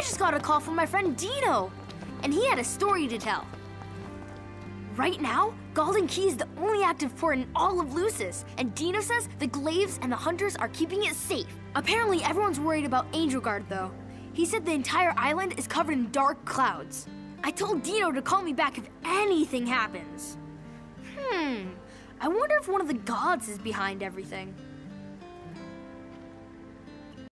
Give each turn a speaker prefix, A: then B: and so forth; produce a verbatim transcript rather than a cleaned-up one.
A: just got a call from my friend Dino, and he had a story to tell. Right now, Golden Key is the only active port in all of Lucis, and Dino says the Glaives and the Hunters are keeping it safe. Apparently, everyone's worried about Angelgard, though. He said the entire island is covered in dark clouds. I told Dino to call me back if anything happens. Hmm, I wonder if one of the gods is behind everything.